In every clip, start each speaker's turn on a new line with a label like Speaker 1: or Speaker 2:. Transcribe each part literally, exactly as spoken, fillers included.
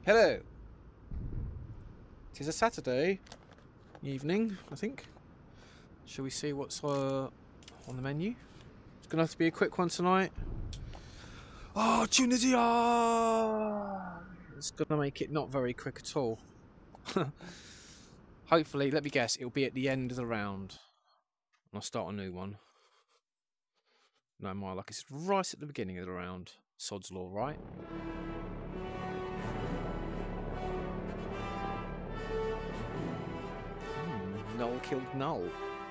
Speaker 1: Hello. It is a Saturday evening, I think. Shall we see what's uh, on the menu? It's going to have to be a quick one tonight. Oh, Tunisia! It's going to make it not very quick at all. Hopefully, let me guess, it'll be at the end of the round. And I'll start a new one. No, my luck, it's right at the beginning of the round. Sod's law, right? Hmm, Noel killed Noel.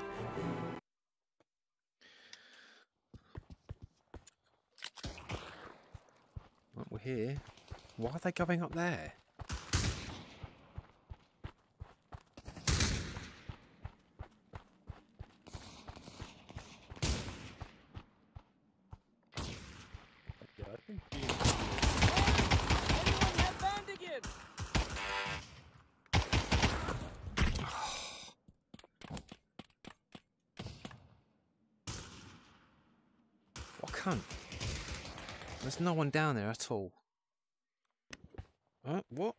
Speaker 1: Right, we're here. Why are they going up there?
Speaker 2: Yeah, I think he...
Speaker 3: Anyone have bandages?
Speaker 1: What cunt? There's no one down there at all. Huh? What?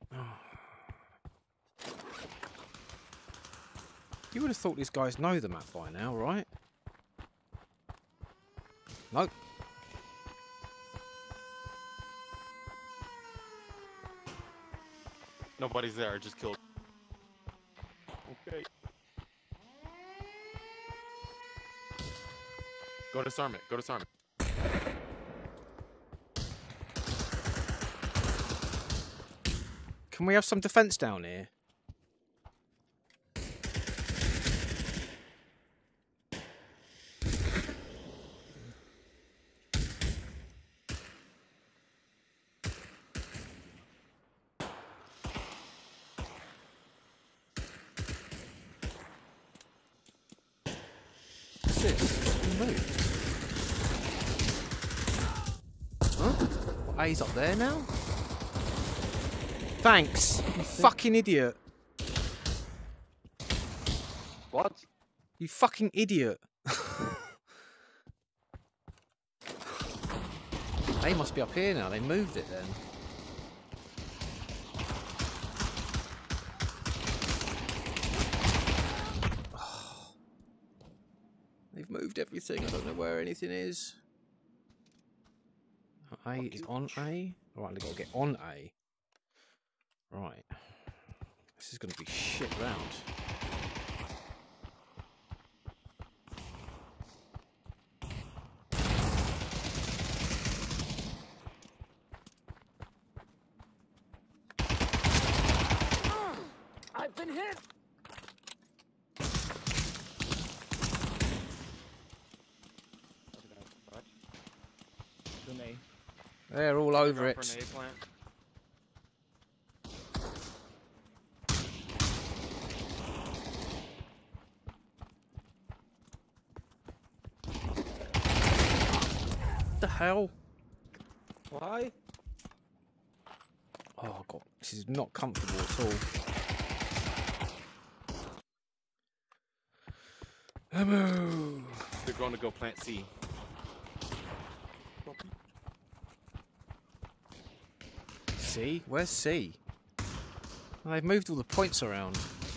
Speaker 1: You would have thought these guys know the map by now, right? Nope.
Speaker 2: Nobody's there, I just killed. Okay. Go disarm it, go disarm it.
Speaker 1: Can we have some defense down here? What's this? It's moved. Huh? What, A's up there now? Thanks, you fucking idiot.
Speaker 2: What?
Speaker 1: You fucking idiot. They must be up here now, they moved it then. Oh. They've moved everything, I don't know where anything is. A is on A? Right, they've got to get on A. Right. This is going to be shit round.
Speaker 3: I've been hit. Grenade.
Speaker 1: They're all over it.
Speaker 2: Grenade plant.
Speaker 1: What the hell?
Speaker 2: Why?
Speaker 1: Oh god, this is not comfortable at all. Ammo!
Speaker 2: They're going to go plant C.
Speaker 1: C? Where's C? Oh, they've moved all the points around.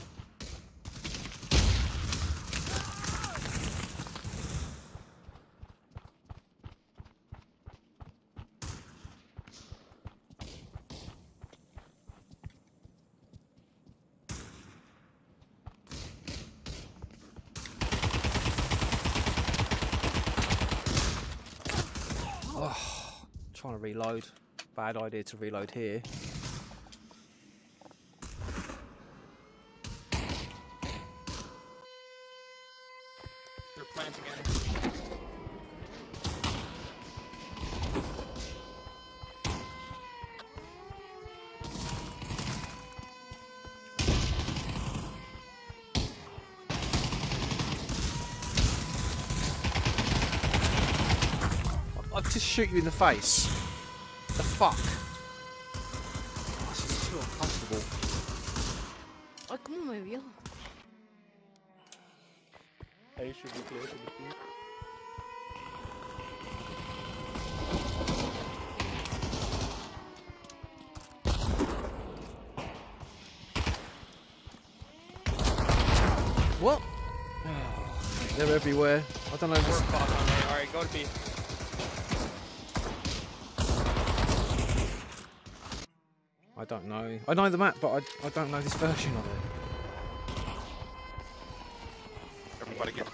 Speaker 1: Oh, trying to reload. Bad idea to reload here.
Speaker 2: They're planting it.
Speaker 1: I'll just shoot you in the face. The fuck? Oh, this is too uncomfortable.
Speaker 4: Ay, ¿cómo me vio?
Speaker 2: A should be close to the team.
Speaker 1: What? Oh, they're everywhere. I don't know.
Speaker 2: We're fucked on A. Alright, go to B.
Speaker 1: I don't know. I know the map, but I, I don't know this version of it.
Speaker 2: Everybody get.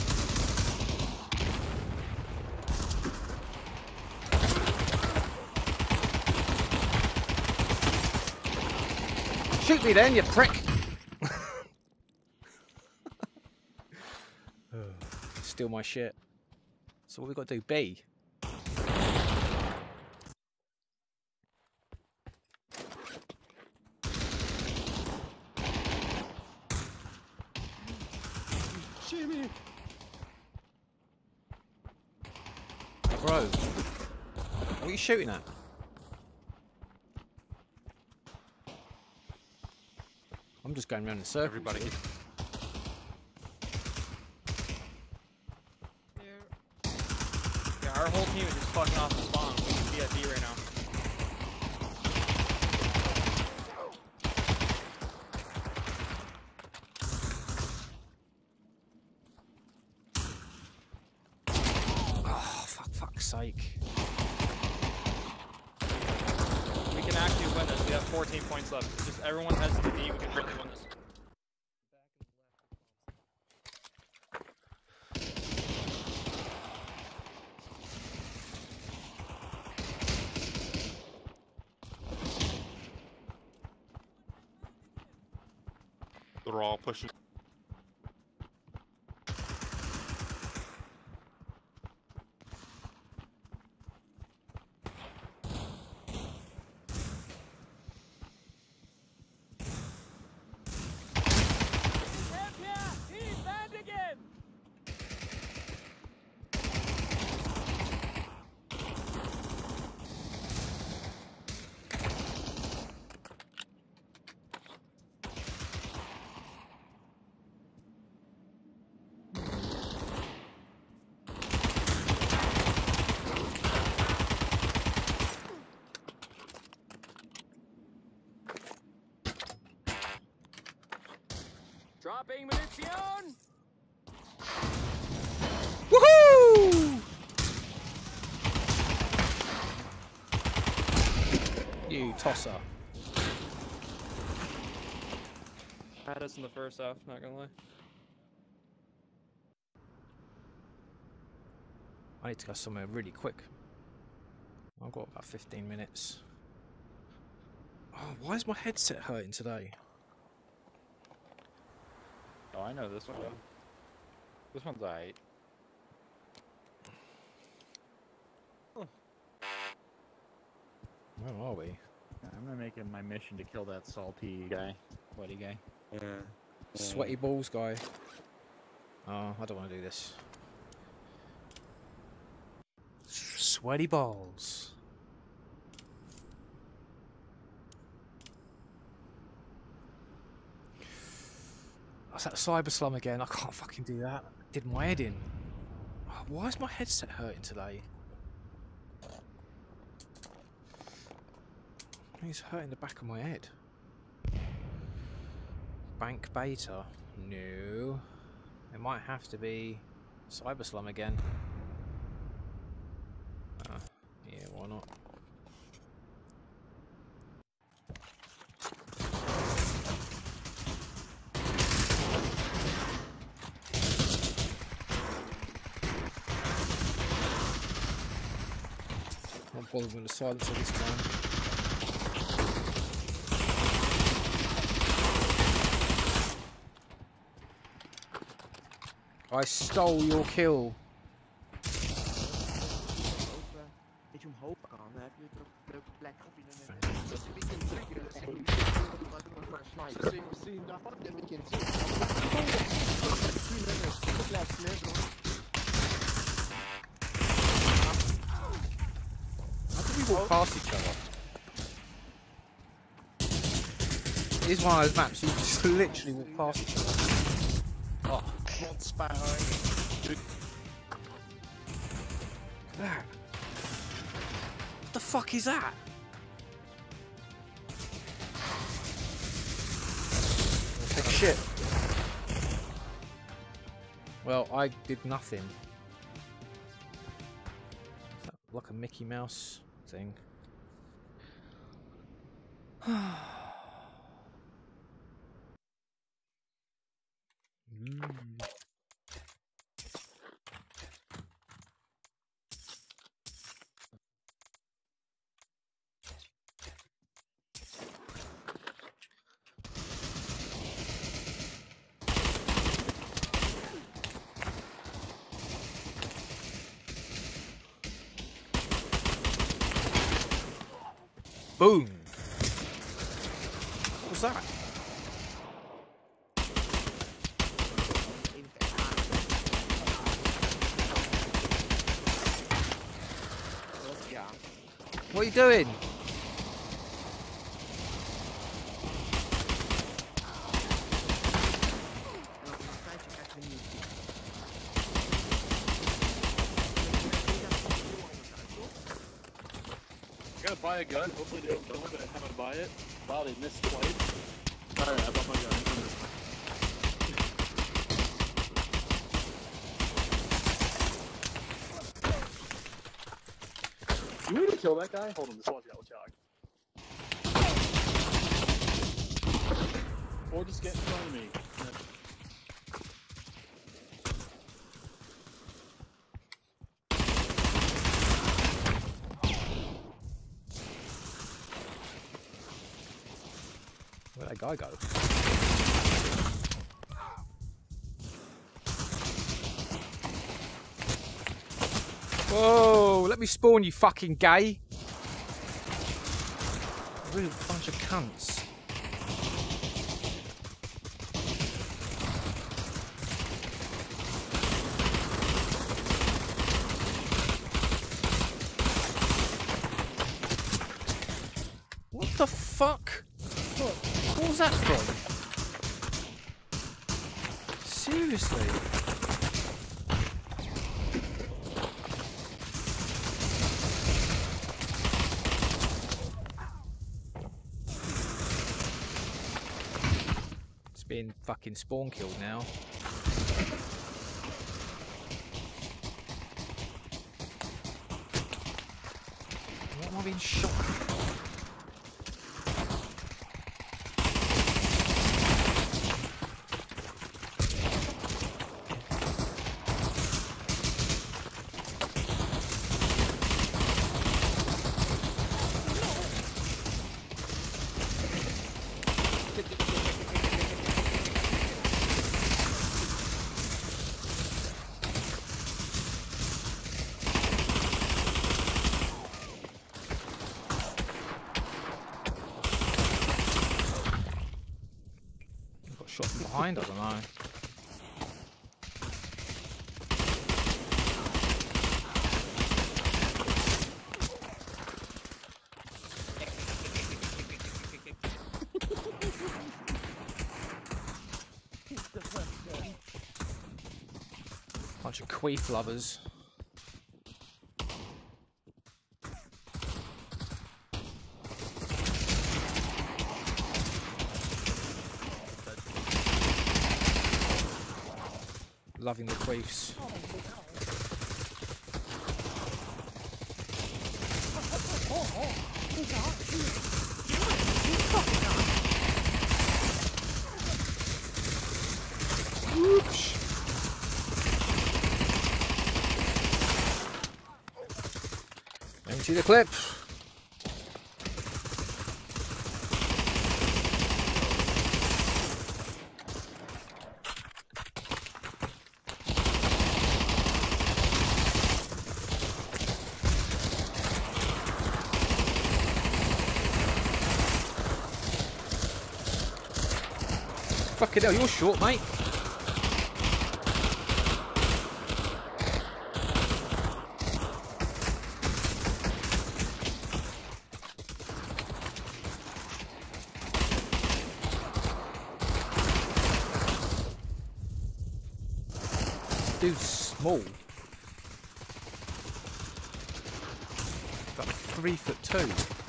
Speaker 1: Shoot me then, you prick! Steal my shit. So what we got to do? B?
Speaker 2: Jimmy!
Speaker 1: Bro, what are you shooting at? I'm just going around in circles.
Speaker 2: Everybody get. Yeah, our whole team is just fucking off the spawn. We can be at B right now.
Speaker 1: Oh, fuck, fuck's sake.
Speaker 2: We can actually win this. We have fourteen points left. Just everyone heads to B. We can really win this. They're all pushing.
Speaker 3: Dropping munition!
Speaker 1: Woohoo! You tosser.
Speaker 2: Had us in the first half, not gonna lie.
Speaker 1: I need to go somewhere really quick. I've got about fifteen minutes. Oh, why is my headset hurting today?
Speaker 5: Oh, I know this one. This one's alright.
Speaker 1: Where are we?
Speaker 5: I'm gonna make it my mission to kill that salty guy, sweaty guy.
Speaker 2: Yeah.
Speaker 1: Sweaty balls guy. Oh, I don't want to do this. Sweaty balls. That's that cyber slum again. I can't fucking do that. Did my head in. Oh, why is my headset hurting today? It's hurting the back of my head. Bank beta. No. It might have to be cyber slum again. Uh, yeah, why not? Not bothered with the silencer this time. I stole your kill.
Speaker 3: Weet je omhoog kan, dan heb je een leuke plek op in de net. Dus we can trigger and we can wat doen voor een sniper. Zien we zien dat wat we can see. Three minutes, the last minute.
Speaker 1: How do we walk past each other? It is one of those maps you just literally walk past each other. Oh.
Speaker 3: One sparrow.
Speaker 1: Look at that. What the fuck is that? Take a shit. Well, I did nothing. Is that like a Mickey Mouse thing? mm. Boom! What was that? What are you doing?
Speaker 6: I gotta buy a gun. Hopefully they don't kill me, but I haven't buy it. Wow, they missed twice. Alright, I bought my gun. You want to kill that guy? Hold on, just watch out, watch out. Or just get in front of me.
Speaker 1: Where'd that guy go? Whoa, let me spawn, you fucking gay. Real bunch of cunts. What the fuck? What, what was that from? Seriously? Being fucking spawn killed now. What am I being shot at? Shot from behind, I don't know. Bunch of queef lovers. Loving the queefs. Oops. Empty the clip. Fucking hell, you're short, mate. Dude's small. About three foot two.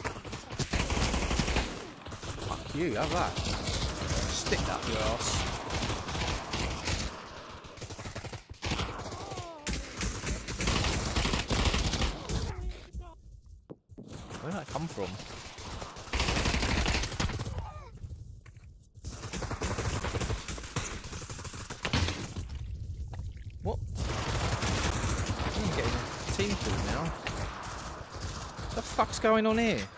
Speaker 1: Fuck you, have that. Stick that up your ass. come from? What? I'm getting a team kill now. What the fuck's going on here?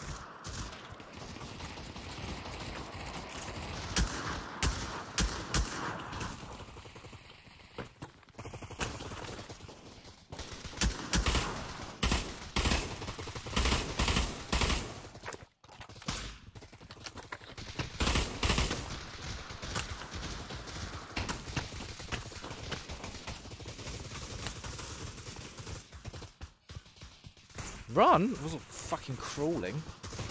Speaker 1: Run? I wasn't fucking crawling.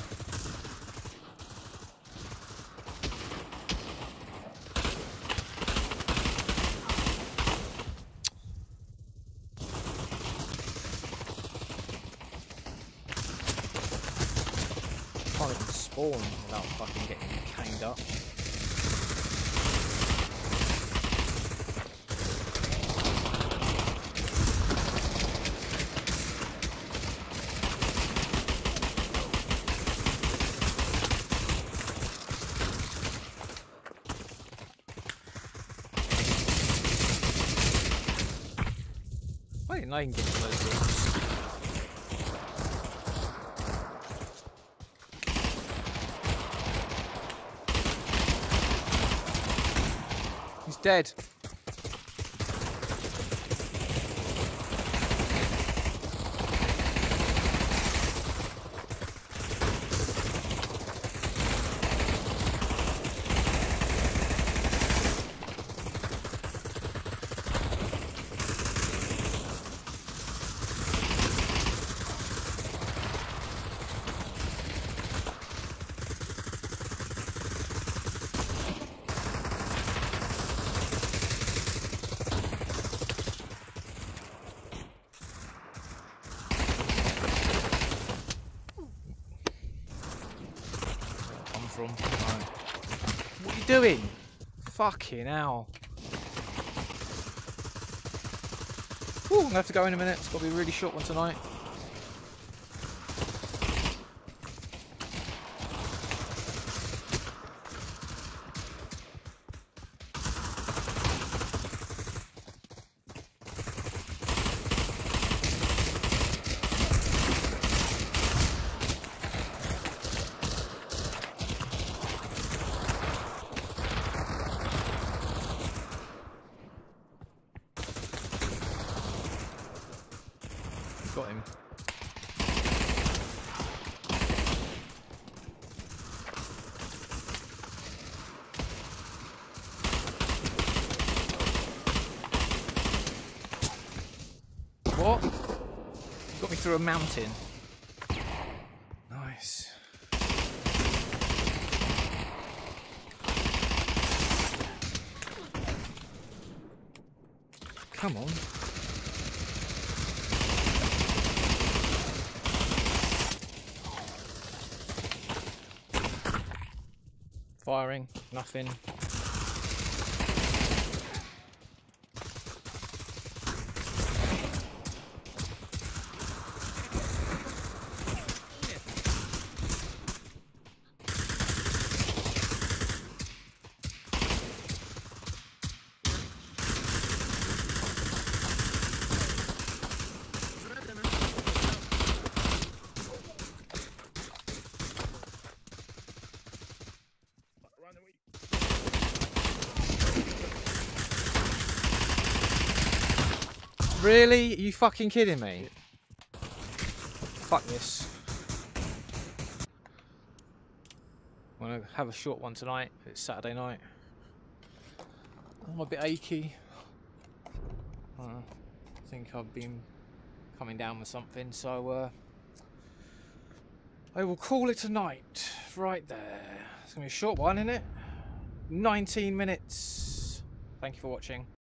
Speaker 1: Can't even spawn without fucking getting caned up. I didn't know you can get to those things. He's dead. From. Right. What are you doing? Fucking hell. Ooh, I'm gonna have to go in a minute. It's gotta be a really short one tonight. Got him. What? Got me through a mountain. Nice. Come on. Firing, nothing. Really? Are you fucking kidding me? Fuck this. I'm gonna have a short one tonight. It's Saturday night. I'm a bit achy. Uh, I think I've been coming down with something, so uh, I will call it a night. Right there. It's gonna be a short one, isn't it? nineteen minutes. Thank you for watching.